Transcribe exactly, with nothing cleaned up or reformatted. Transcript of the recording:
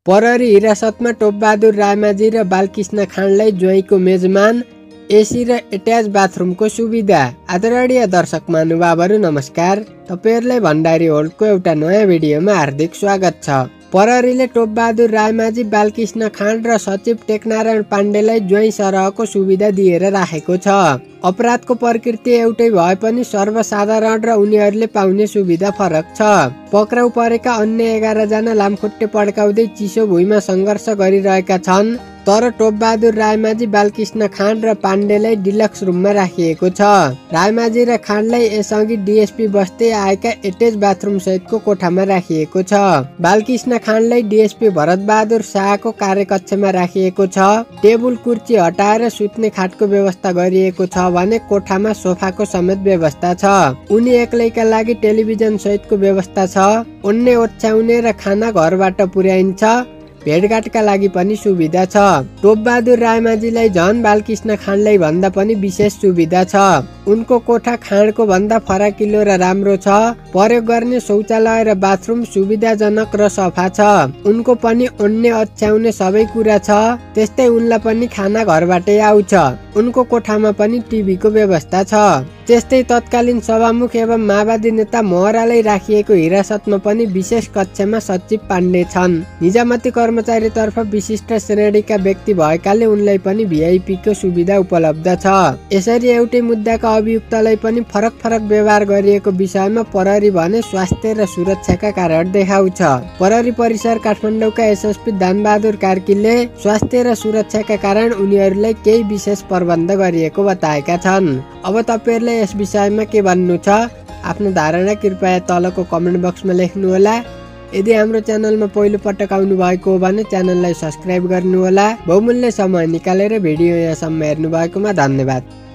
प्रहरी हिरासतमा टोपबहादुर रायमाझी र बालकृष्ण खाँडलाई ज्वाइँको मेजमान, एसी र एट्याच बाथरुमको सुविधा। आदरणीय दर्शक महानुभावहरू नमस्कार। तपाईहरुलाई भण्डारी होल्डको एउटा नयाँ भिडियोमा हार्दिक स्वागत छ। प्रहरीले टोपबहादुर रायमाझी, बालकृष्ण खाँड र सचिव टेकनारायण पाण्डेलाई ज्वाइँ सरहको सुविधा दिएर राखेको छ। अपराधको प्रकृति एउटै भए पनि सर्वसाधारण र उनीहरूले पाउने सुविधा फरक छ। पक्राउ परेका अन्य एघार जना लामखुट्टे पड्काउँदै चिसो भुइँमा सङ्घर्ष गरिरहेका छन्। तर टोपबहादुर रायमाझी, बालकृष्ण खाँड र पाण्डेलाई डिलक्स रुममा राखिएको छ। रायमाझी र खाँडलाई यसअघि डिएसपी बस्दै आएका एटेच बाथरुम सहितको कोठामा राखिएको छ। बालकृष्ण खाँडलाई डिएसपी भरतबहादुर शाहको कार्यकक्षमा राखिएको छ। टेबुल कुर्ची हटाएर सुत्ने खाटको व्यवस्था गरिएको छ भने कोठामा सोफाको समेत व्यवस्था छ। उनी एक्लैका लागि टेलिभिजन सहितको व्यवस्था छ। उन्ने ओछ्याउने र खाना घरबाट पुर्याइन्छ। भेटघाटका लागि पनि सुविधा छ। टोपबहादुर रायमाझीलाई झन बालकृष्ण खाँडलाई भन्दा पनि विशेष सुविधा छ। उनको कोठा खाँडको भन्दा फराकिलो र राम्रो छ। प्रयोग गर्ने शौचालय र बाथरुम सुविधाजनक र सफा छ। उनको पनि ओड्ने ओछ्याउने सबै कुरा छ। त्यस्तै उनलाई पनि खाना घरबाटै आउँछ। उनको कोठामा पनि टिभीको व्यवस्था छ। त्यस्तै तत्कालीन सभामुख एवं माओवादी नेता महरालाई राखिएको हिरासतमा पनि विशेष कक्षमा सचिव पाण्डे छन्। निजामती कर्मचारीतर्फ विशिष्ट श्रेणीका व्यक्ति भएकाले उनलाई पनि भिआइपीको सुविधा उपलब्ध छ। यसरी एउटै मुद्दाका अभियुक्तलाई पनि फरक फरक व्यवहार गरिएको विषयमा प्रहरी भने स्वास्थ्य र सुरक्षाका कारण देखाउँछ। प्रहरी परिसर काठमाडौँका एसएसपी दानबहादुर कार्कीले स्वास्थ्य र सुरक्षाका कारण उनीहरूलाई केही विशेष प्रबन्ध गरिएको बताएका छन्। अब तपाईहरुले यस विषयमा के भन्नु छ? आफ्नो धारणा कृपया तलको कमेन्ट बक्समा लेख्नुहोला। यदि हाम्रो च्यानलमा पहिलो पटक आउनु भएको हो भने च्यानललाई सब्स्क्राइब गर्नुहोला। बहुमूल्य समय निकालेर भिडियो यहाँसम्म हेर्नु भएकोमा धन्यवाद।